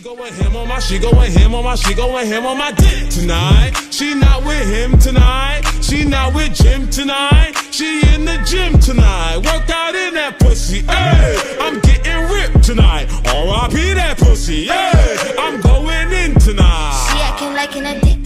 going ham on my, she going ham on my, she going ham on my dick tonight. She not with him tonight. She not with Jim tonight. She in the gym tonight. Work out in that pussy. Hey, I'm getting ripped tonight. R.I.P. that pussy. Yeah, I'm going in tonight. She acting like an addict.